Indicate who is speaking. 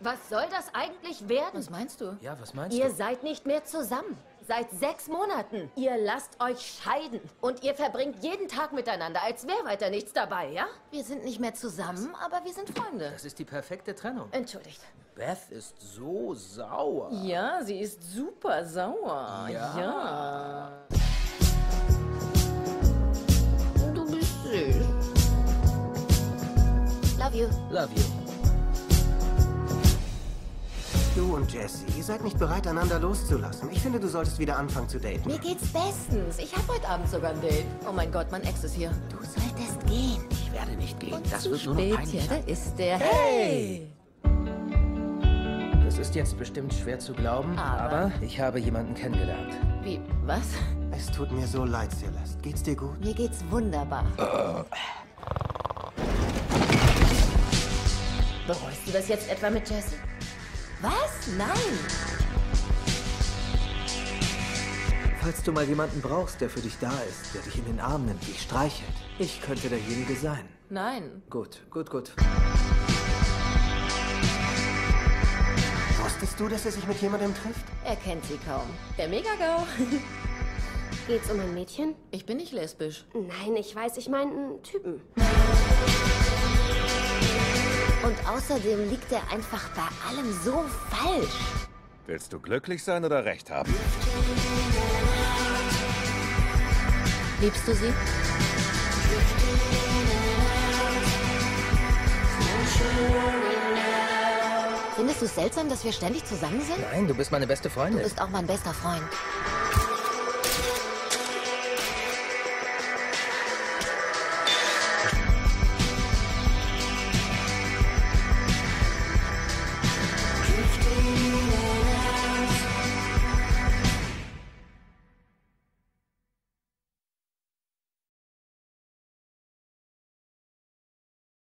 Speaker 1: Was soll das eigentlich werden?
Speaker 2: Was meinst du?
Speaker 3: Ja, was meinst
Speaker 1: Ihr
Speaker 3: du?
Speaker 1: seid nicht mehr zusammen. Seit 6 Monaten. Ihr lasst euch scheiden. Und ihr verbringt jeden Tag miteinander, als wäre weiter nichts dabei, ja?
Speaker 2: Wir sind nicht mehr zusammen, aber wir sind Freunde.
Speaker 3: Das ist die perfekte Trennung.
Speaker 1: Entschuldigt.
Speaker 3: Beth ist so sauer.
Speaker 2: Ja, sie ist super sauer.
Speaker 3: Ja.
Speaker 2: Du bist süß.
Speaker 1: Love you.
Speaker 3: Love you.
Speaker 4: Du und Jessie, ihr seid nicht bereit, einander loszulassen. Ich finde, du solltest wieder anfangen zu daten.
Speaker 2: Mir geht's bestens. Ich habe heute Abend sogar ein Date. Oh mein Gott, mein Ex ist hier. Du solltest gehen.
Speaker 3: Ich werde nicht gehen. Das
Speaker 2: Zu
Speaker 3: wird nur noch
Speaker 2: spät,
Speaker 3: peinlich.
Speaker 2: ja, da ist der. Hey!
Speaker 3: Das ist jetzt bestimmt schwer zu glauben, aber ich habe jemanden kennengelernt.
Speaker 2: Wie, was?
Speaker 4: Es tut mir so leid, Celeste. Geht's dir gut?
Speaker 2: Mir geht's wunderbar.
Speaker 1: Bereust du das jetzt etwa mit Jessie?
Speaker 2: Was? Nein!
Speaker 5: Falls du mal jemanden brauchst, der für dich da ist, der dich in den Arm nimmt, dich streichelt, ich könnte derjenige sein.
Speaker 2: Nein.
Speaker 5: Gut, gut, gut.
Speaker 4: Wusstest du, dass er sich mit jemandem trifft?
Speaker 2: Er kennt sie kaum. Der Mega-GAU.
Speaker 1: Geht's um ein Mädchen?
Speaker 2: Ich bin nicht lesbisch.
Speaker 1: Nein, ich weiß, ich meine einen Typen.
Speaker 2: Und außerdem liegt er einfach bei allem so falsch.
Speaker 6: Willst du glücklich sein oder recht haben?
Speaker 2: Liebst du sie? Findest du es seltsam, dass wir ständig zusammen sind?
Speaker 3: Nein, du bist meine beste Freundin.
Speaker 2: Du bist auch mein bester Freund.